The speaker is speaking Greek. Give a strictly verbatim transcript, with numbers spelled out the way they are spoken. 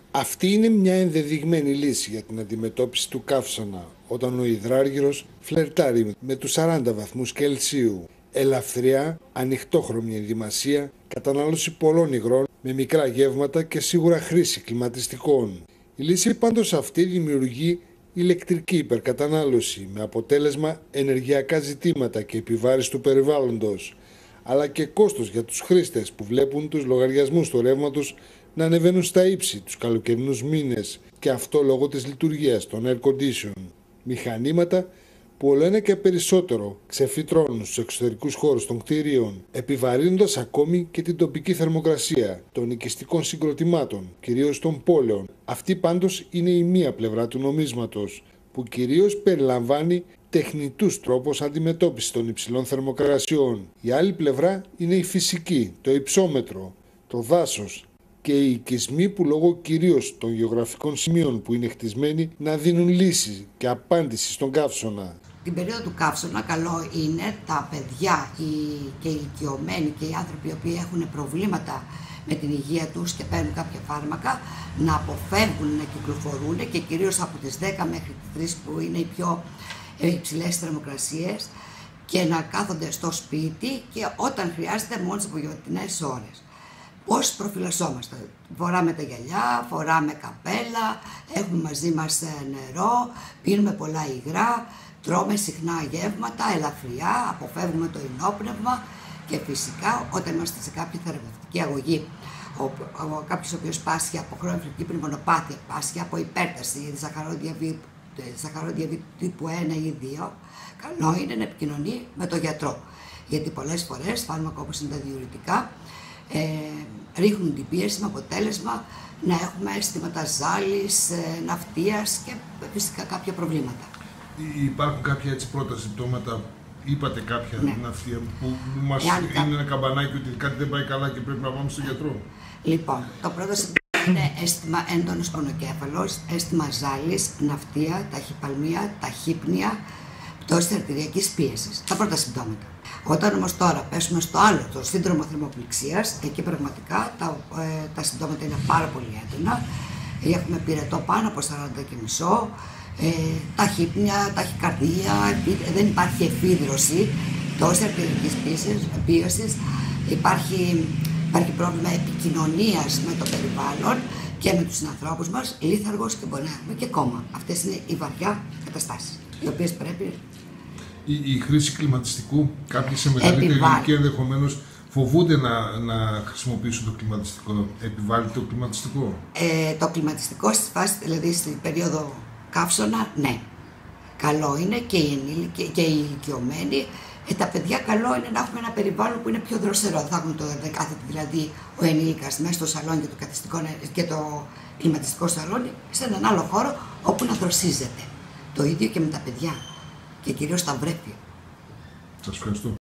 Αυτή είναι μια ενδεδειγμένη λύση για την αντιμετώπιση του καύσωνα όταν ο υδράργυρος φλερτάρει με τους σαράντα βαθμούς Κελσίου. Ελαφριά, ανοιχτόχρωμη ενδυμασία, κατανάλωση πολλών υγρών με μικρά γεύματα και σίγουρα χρήση κλιματιστικών. Η λύση πάντως αυτή δημιουργεί ηλεκτρική υπερκατανάλωση με αποτέλεσμα ενεργειακά ζητήματα και επιβάρυνση του περιβάλλοντος, αλλά και κόστος για τους χρήστες που βλέπουν τους λογαριασμούς του ρεύματος να ανεβαίνουν στα ύψη τους καλοκαιρινούς μήνες, και αυτό λόγω της λειτουργίας των air condition. Μηχανήματα που όλο ένα και περισσότερο ξεφυτρώνουν στους εξωτερικούς χώρους των κτηρίων, επιβαρύνοντας ακόμη και την τοπική θερμοκρασία των οικιστικών συγκροτημάτων, κυρίως των πόλεων. Αυτή πάντως είναι η μία πλευρά του νομίσματος, που κυρίως περιλαμβάνει τεχνητούς τρόπους αντιμετώπισης των υψηλών θερμοκρασιών. Η άλλη πλευρά είναι η φυσική, το υψόμετρο, το δάσος και οι οικισμοί που λόγω κυρίως των γεωγραφικών σημείων που είναι χτισμένοι να δίνουν λύση και απάντηση στον καύσωνα. Την περίοδο του καύσωνα καλό είναι τα παιδιά και οι ηλικιωμένοι και οι άνθρωποι οι οποίοι έχουν προβλήματα με την υγεία τους και παίρνουν κάποια φάρμακα να αποφεύγουν να κυκλοφορούν, και κυρίως από τις δέκα μέχρι τις τρεις που είναι οι πιο υψηλές θερμοκρασίες, και να κάθονται στο σπίτι και όταν χρειάζεται μόνο στις απογευματινές ώρες. Πώς προφυλασσόμαστε? Φοράμε τα γυαλιά, φοράμε καπέλα, έχουμε μαζί μας νερό, πίνουμε πολλά υγρά, τρώμε συχνά γεύματα, ελαφριά, αποφεύγουμε το ενόπνευμα, και φυσικά όταν είμαστε σε κάποια θεραπευτική αγωγή, ο, ο, κάποιος ο οποίος πάσχει από χρονική πνευμονοπάθεια, πάσχει από υπέρταση, ζαχαρόδιαβήτη τύπου ένα ή δύο, καλό είναι να επικοινωνεί με τον γιατρό. Γιατί πολλές φορές φάρμακα όπως είναι τα διουρητικά ε, ρίχνουν την πίεση με αποτέλεσμα να έχουμε αισθήματα ζάλης, ε, ναυτίας και φυσικά κάποια προβλήματα. Υπάρχουν κάποια έτσι πρώτα συμπτώματα, είπατε κάποια ναι. ναυτία που μας Εάν είναι κα... ένα καμπανάκι ότι κάτι δεν πάει καλά και πρέπει να πάμε στον γιατρό? Λοιπόν, το πρώτο συμπτώμα είναι αίσθημα έντονος πονοκέφαλος, αίσθημα ζάλης, ναυτία, ταχυπαλμία, ταχύπνοια, πτώση αρτηριακής πίεσης. Τα πρώτα συμπτώματα. Όταν όμως τώρα πέσουμε στο άλλο, το σύνδρομο θερμοπληξίας, εκεί πραγματικά τα, ε, τα συμπτώματα είναι πάρα πολύ έντονα. Έχουμε πυρετό πάνω από σαράντα και μισό, ε, ταχύπνοια, ταχυκαρδία, δεν υπάρχει εφίδρωση, πτώση αρτηριακής πίεσης, υπάρχει, υπάρχει πρόβλημα επικοινωνίας με το περιβάλλον και με τους συνανθρώπους μας, λίθαργος, και μπορεί να έχουμε και κόμμα. Αυτές είναι οι βαριά καταστάσεις, οι οποίες πρέπει... Η, η χρήση κλιματιστικού, κάποιοι σε μεγαλύτερη ηλικία ενδεχομένως φοβούνται να, να χρησιμοποιήσουν το κλιματιστικό. Επιβάλλει το κλιματιστικό? Ε, το κλιματιστικό στη φάση, δηλαδή στην περίοδο καύσωνα, ναι. Καλό είναι, και οι ενήλικοι και οι ηλικιωμένοι. Ε, τα παιδιά καλό είναι να έχουμε ένα περιβάλλον που είναι πιο δροσερό. Θα έχουν το κάθεται δηλαδή ο ενήλικας μέσα στο σαλόνι και το, και το κλιματιστικό σαλόνι σε έναν άλλο χώρο όπου να δροσίζεται. Το ίδιο και με τα παιδιά και κυρίως τα βρέφη. Σας ευχαριστώ.